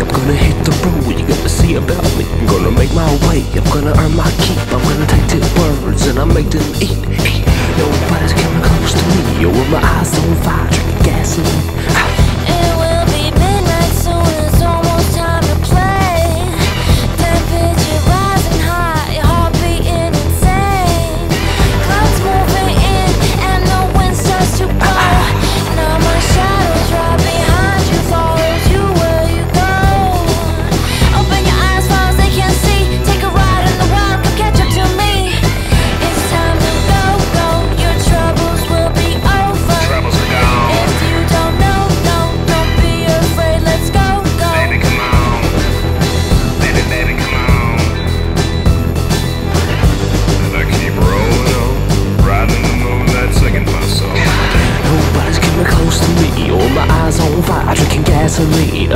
I'm gonna hit the road, you gotta see about me. I'm gonna make my way, I'm gonna earn my keep. I'm gonna take the birds and I make them eat. Nobody's coming close to me. With my eyes on fire, drinking gasoline. It will be midnight soon, it's almost time to play. Temperature rising high, your heart beating insane. Clouds moving in and the wind starts to blow. Now my shadow's right behind you, follows you where you go. Open your eyes, far as they can see. Take a ride in the wild, come catch up to me. It's time to go, go, your troubles will be over. Troubles are gone. If you don't know, no, don't be afraid, let's go, go. Baby, come on. Baby, baby, come on. And I keep rolling on, riding the moonlight, singing my song. Nobody's coming close to me. With my eyes on fire, drinking gasoline.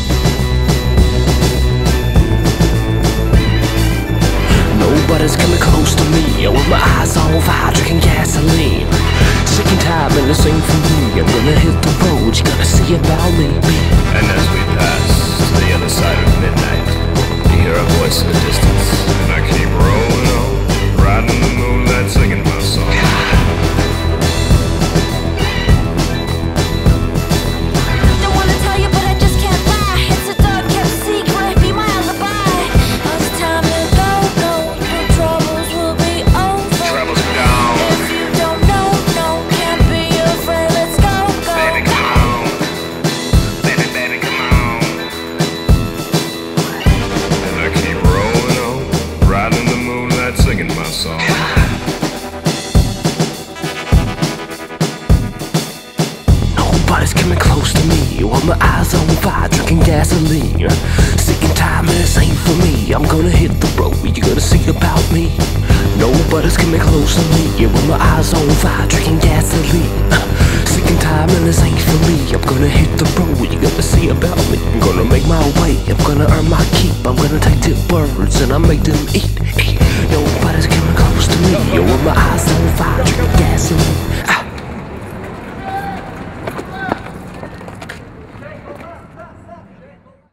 Nobody's coming close to me. With my eyes on fire, drinking gasoline. Sick and tired, man, this ain't for me. I'm gonna hit the road, you gotta see about me. And as we pass to the other side of midnight, you hear a voice in the distance. And I keep rolling on, riding the moonlight, singing my song. Don't wanna tell you, but I just can't lie. It's a dark kept secret, be my alibi. It's time to go, go, your troubles will be over. Troubles are gone. If you don't know, no, can't be afraid, let's go, go. Baby, come on. Baby, baby, come on. And I keep rolling on, riding the moonlight, singing my song. Nobody's coming close to me. With my eyes on fire, drinking gasoline. Sick and tired, man, this ain't for me. I'm gonna hit the road, you gotta see about me. Nobody's coming close to me. With my eyes on fire, drinking gasoline. Sick and tired, man, this ain't for me. I'm gonna hit the road, you gotta see about me. I'm gonna make my way, I'm gonna earn my keep. I'm gonna take the birds and I make them eat. Nobody's coming close to me. With my eyes on fire, drinking gasoline.